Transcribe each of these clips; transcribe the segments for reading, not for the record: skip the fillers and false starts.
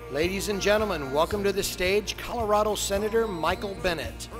Ladies and gentlemen, welcome to the stage, Colorado Senator Michael Bennet.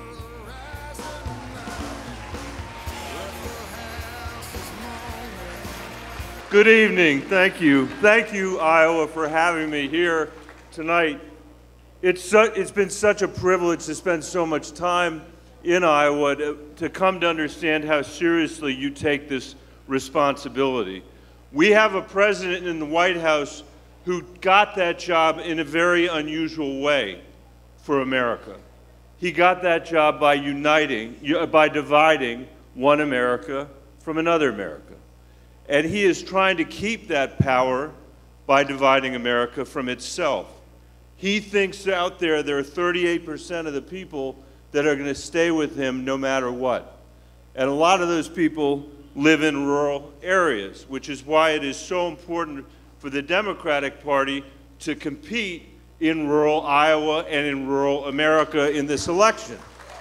Good evening. Thank you. Thank you, Iowa, for having me here tonight. It's been such a privilege to spend so much time in Iowa to come to understand how seriously you take this responsibility. We have a president in the White House who got that job in a very unusual way for America. He got that job by dividing one America from another America. And he is trying to keep that power by dividing America from itself. He thinks out there are 38% of the people that are going to stay with him no matter what. And a lot of those people live in rural areas, which is why it is so important for the Democratic Party to compete in rural Iowa and in rural America in this election.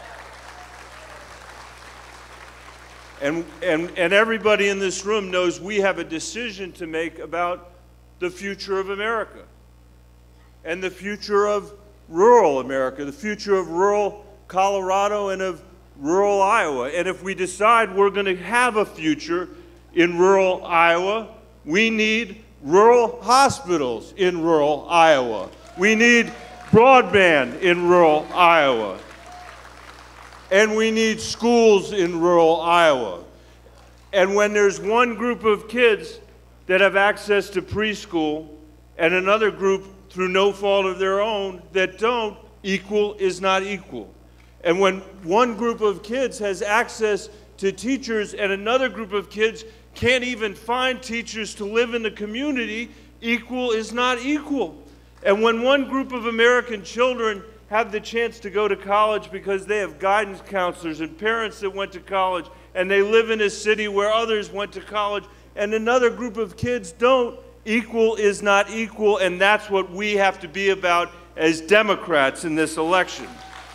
And everybody in this room knows we have a decision to make about the future of America and the future of rural America, the future of rural Colorado and of rural Iowa. And if we decide we're going to have a future in rural Iowa, we need rural hospitals in rural Iowa. We need broadband in rural Iowa. And we need schools in rural Iowa. And when there's one group of kids that have access to preschool and another group through no fault of their own that don't, equal is not equal. And when one group of kids has access to teachers and another group of kids can't even find teachers to live in the community, equal is not equal. And when one group of American children have the chance to go to college because they have guidance counselors and parents that went to college and they live in a city where others went to college and another group of kids don't, equal is not equal, and that's what we have to be about as Democrats in this election.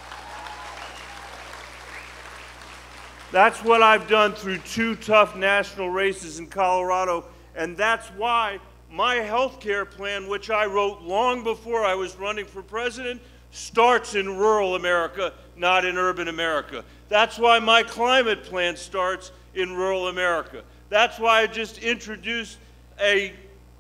That's what I've done through 2 tough national races in Colorado, and that's why my health care plan, which I wrote long before I was running for president, starts in rural America, not in urban America. That's why my climate plan starts in rural America. That's why I just introduced a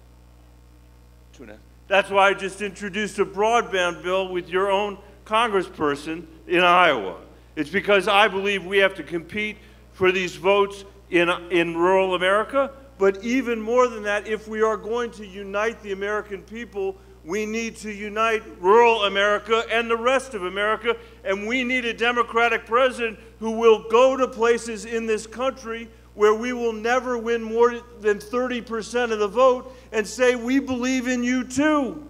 broadband bill with your own congressperson in Iowa. It's because I believe we have to compete for these votes in rural America, but even more than that, if we are going to unite the American people, we need to unite rural America and the rest of America, and we need a Democratic president who will go to places in this country where we will never win more than 30% of the vote and say, we believe in you too.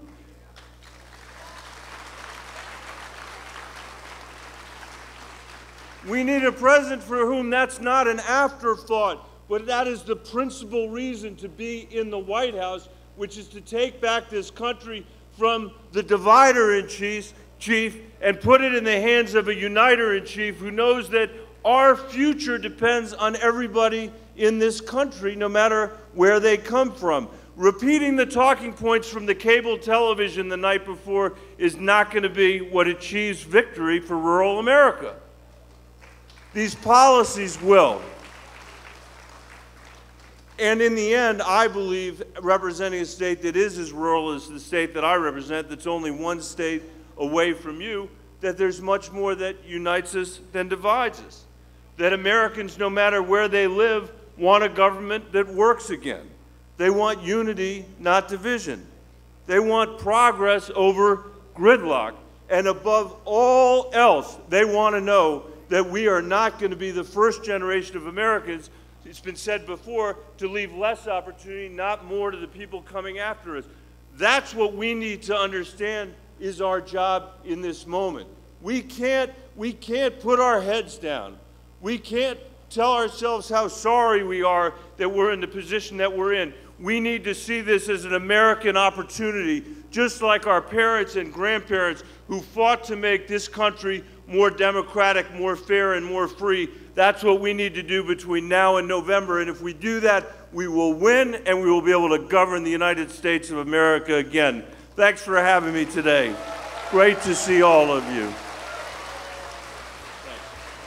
We need a president for whom that's not an afterthought, but that is the principal reason to be in the White House, which is to take back this country from the divider-in-chief and put it in the hands of a uniter-in-chief who knows that our future depends on everybody in this country, no matter where they come from. Repeating the talking points from the cable television the night before is not going to be what achieves victory for rural America. These policies will. And in the end, I believe, representing a state that is as rural as the state that I represent, that's only one state away from you, that there's much more that unites us than divides us. That Americans, no matter where they live, want a government that works again. They want unity, not division. They want progress over gridlock. And above all else, they want to know that we are not going to be the first generation of Americans, it's been said before, to leave less opportunity, not more, to the people coming after us. That's what we need to understand is our job in this moment. We can't put our heads down. We can't tell ourselves how sorry we are that we're in the position that we're in. We need to see this as an American opportunity, just like our parents and grandparents who fought to make this country more democratic, more fair, and more free. That's what we need to do between now and November, and if we do that, we will win and we will be able to govern the United States of America again. Thanks for having me today. Great to see all of you.